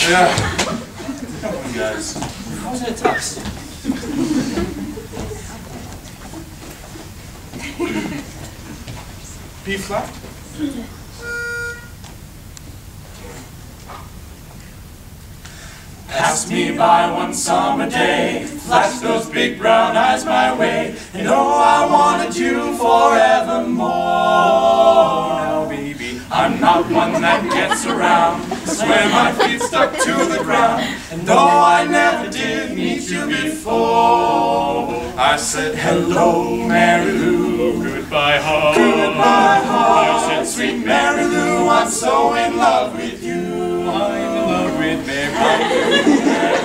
Yeah. Come on, guys. How's it tux? B flat? Passed me by one summer day, flashed those big brown eyes my way, and oh, I wanted you forevermore. Now, baby, I'm not one that gets around, swear my feet stuck to the ground, and though I never did meet you before, I said, hello, Mary Lou, goodbye, heart. Goodbye, heart. I said, sweet Mary Lou, I'm so in love with you. I'm in love with Mary Lou.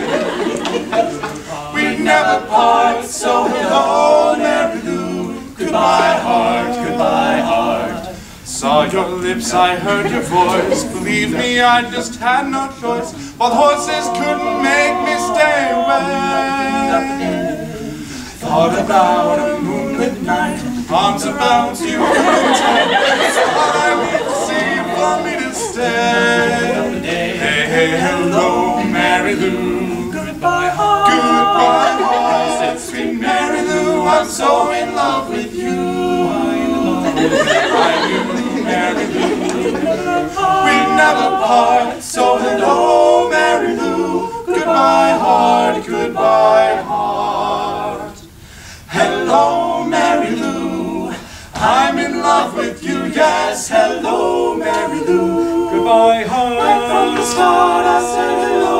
We'd never part, so hello, Mary Lou. Goodbye, heart, goodbye, heart. Saw your lips, I heard your voice. Believe me, I just had no choice. While horses couldn't make me stay away. Thought about a moonlit night, arms about you tight. It's all I need to see for me to stay. Hey, hey, hello, Mary Lou. Goodbye, heart. Goodbye, heart. I said, sweet Mary Lou, I'm so in love with you. I'm in love with you, Mary Lou. We'd never part, so hello, Mary Lou. Goodbye, heart. Goodbye, heart. Hello, Mary Lou. I'm in love with you, yes. Hello, Mary Lou. Goodbye, heart. Right from the start, I said hello.